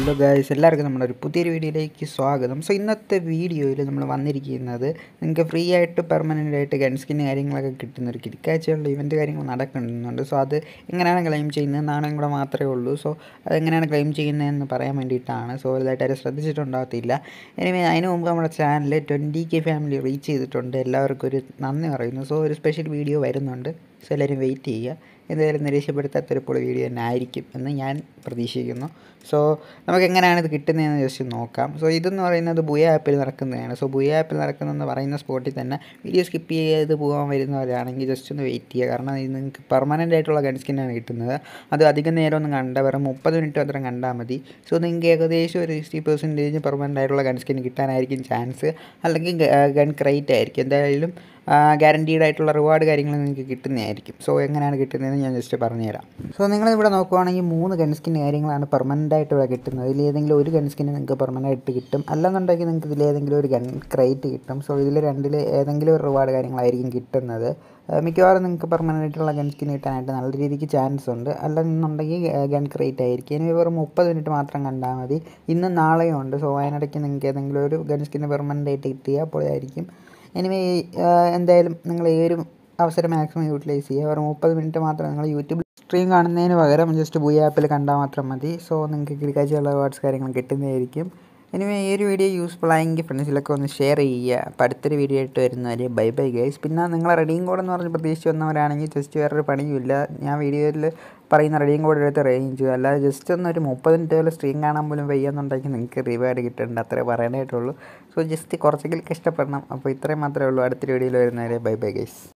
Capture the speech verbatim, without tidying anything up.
Hello guys, എല്ലാവർക്കും നമ്മുടെ ഒരു പുതിയൊരു വീഡിയോയിലേക്ക് സ്വാഗതം. സോ ഇന്നത്തെ വീഡിയോയിൽ നമ്മൾ വന്നിരിക്കുന്നത് നിങ്ങൾക്ക് ഫ്രീ ആയിട്ട് പെർമനൻ്റ് ആയിട്ട് ഗൺ സ്കിൻ കാര്യങ്ങളൊക്കെ കിട്ടുന്ന ഒരു കിടക്കാഴ്ചയുള്ള ഇവൻറ്റ് കാര്യങ്ങൾ നടക്കുന്നുണ്ട്. സോ അത് എങ്ങനെയാണ് ക്ലെയിം ചെയ്യുന്നത് നാണയം കൂടെ മാത്രമേ ഉള്ളൂ. സോ അതെങ്ങനെയാണ് ക്ലെയിം ചെയ്യുന്നതെന്ന് പറയാൻ വേണ്ടിയിട്ടാണ്. സോ വലുതായിട്ട് ആരും ശ്രദ്ധിച്ചിട്ടുണ്ടാകത്തില്ല. ഇനി അതിന് മുമ്പ് നമ്മുടെ channel twenty K family reach ചെയ്തിട്ടുണ്ട്. എല്ലാവർക്കും ഒരു നന്ദി പറയുന്നു. സോ ഒരു സ്പെഷ്യൽ വീഡിയോ വരുന്നുണ്ട്. സോ എല്ലാവരും വെയിറ്റ് ചെയ്യുക. എന്തായാലും നിരീക്ഷപ്പെടുത്താത്തൊരു പൊളി വീഡിയോ തന്നെ ആയിരിക്കും എന്ന് ഞാൻ പ്രതീക്ഷിക്കുന്നു. സോ നമുക്ക് എങ്ങനെയാണ് ഇത് കിട്ടുന്നതെന്ന് ജസ്റ്റ് നോക്കാം. സോ ഇതെന്ന് പറയുന്നത് ബുയ ആപ്പിൽ നടക്കുന്നതാണ്. സോ ബുയ ആപ്പിൽ നടക്കുന്നതെന്ന് പറയുന്ന സ്പോട്ടിൽ തന്നെ വീഡിയോ സ്കിപ്പ് ചെയ്ത് പോകാൻ വരുന്നവരാണെങ്കിൽ ജസ്റ്റ് ഒന്ന് വെയിറ്റ് ചെയ്യുക. കാരണം ഇത് നിങ്ങൾക്ക് പെർമനൻ്റ് ആയിട്ടുള്ള ഗൺ സ്കിന്നാണ് കിട്ടുന്നത്. അത് അധികം നേരം ഒന്നും കണ്ട വെറും മുപ്പത് മിനിറ്റ് മാത്രം കണ്ടാൽ മതി. സോ നിങ്ങൾക്ക് ഏകദേശം ഒരു സിക്സ്റ്റി പെർസെൻറ്റേജ് പെർമനൻ്റ് ആയിട്ടുള്ള ഗൺ സ്കിൻ കിട്ടാനായിരിക്കും ചാൻസ്. അല്ലെങ്കിൽ ഗൺ ക്രൈറ്റ് ആയിരിക്കും. എന്തായാലും ഗ്യാരൻറ്റീഡ് ആയിട്ടുള്ള റിവാർഡ് കാര്യങ്ങൾ നിങ്ങൾക്ക് കിട്ടുന്നതായിരിക്കും. സോ എങ്ങനെയാണ് കിട്ടുന്നതെന്ന് ഞാൻ ജസ്റ്റ് പറഞ്ഞുതരാം. സോ നിങ്ങളിവിടെ നോക്കുവാണെങ്കിൽ മൂന്ന് ഗൺ സ്കിൻ കാര്യങ്ങളാണ് പെർമനൻ്റ് ആയിട്ട് ഇവിടെ കിട്ടുന്നത്. ഇതിൽ ഏതെങ്കിലും ഒരു ഗൺ സ്കിൻ നിങ്ങൾക്ക് പെർമനൻ്റ് ആയിട്ട് കിട്ടും. അല്ലെന്നുണ്ടെങ്കിൽ നിങ്ങൾക്ക് ഇതിലേതെങ്കിലും ഒരു ഗൺ ക്രൈറ്റ് കിട്ടും. സോ ഇതിൽ രണ്ടിൽ ഏതെങ്കിലും ഒരു റിവാർഡ് കാര്യങ്ങളായിരിക്കും കിട്ടുന്നത്. മിക്കവാറും നിങ്ങൾക്ക് പെർമനൻ്റ് ആയിട്ടുള്ള ഗൺ സ്കിൻ കിട്ടാനായിട്ട് നല്ല രീതിക്ക് ചാൻസ് ഉണ്ട്. അല്ലെന്നുണ്ടെങ്കിൽ ഗൺ ക്രൈറ്റ് ആയിരിക്കും. ഇനി വെറും മുപ്പത് മിനിറ്റ് മാത്രം കണ്ടാൽ മതി. ഇന്നും നാളെയും ഉണ്ട്. സോ അതിനിടയ്ക്ക് നിങ്ങൾക്ക് ഏതെങ്കിലും ഒരു ഗൺ സ്കിന് പെർമനൻ്റ് ആയിട്ട് കിട്ടിയാൽ അപ്പോഴായിരിക്കും. എനിവേ എന്തായാലും നിങ്ങൾ ഈ ഒരു അവസരം മാക്സിമം യൂട്ടിലൈസ് ചെയ്യുക. ഒരു മുപ്പത് മിനിറ്റ് മാത്രം നിങ്ങൾ യൂട്യൂബിൽ സ്ട്രീം കാണുന്നതിന് പകരം ജസ്റ്റ് ബുയ ആപ്പിൽ കണ്ടാൽ മാത്രം മതി. സോ നിങ്ങൾക്ക് കിടക്കാഴ്ചയുള്ള റിവാർഡ്സ് കാര്യങ്ങൾ കിട്ടുന്നതായിരിക്കും. എനിവേ ഈ ഒരു വീഡിയോ യൂസ്ഫുൾ ആയെങ്കിൽ ഫ്രണ്ട്സിലൊക്കെ ഒന്ന് ഷെയർ ചെയ്യുക. അപ്പോൾ അടുത്തൊരു വീഡിയോ ആയിട്ട് വരുന്നവരെ ബൈ ബൈ ഗൈസ്. പിന്നെ നിങ്ങൾ റെഡിയും കോഡ് എന്ന് പറഞ്ഞ് പ്രതീക്ഷിച്ച് വന്നവരാണെങ്കിൽ ജസ്റ്റ് വേറൊരു പണിയുമില്ല. ഞാൻ വീഡിയോയിൽ പറയുന്ന റെഡിയും കോഡ് എടുത്ത് റേഞ്ച് ചെയ്യുക. അല്ലാതെ ജസ്റ്റ് ഒന്ന് ഒരു മുപ്പത് മിനിറ്റ് പോലെ സ്ട്രീം കാണാൻ പോലും വയ്യാന്നുണ്ടെങ്കിൽ നിങ്ങൾക്ക് റിവാർഡ് കിട്ടുന്നുണ്ട്. അത്രേ പറയാനായിട്ടുള്ളൂ. സോ ജസ്റ്റ് കുറച്ചെങ്കിലും കഷ്ടപ്പെടണം. അപ്പോൾ ഇത്രയും മാത്രമേ ഉള്ളൂ. അടുത്തൊരു വീഡിയോയിൽ വരുന്നവരെ ബൈ ബൈ ഗൈസ്.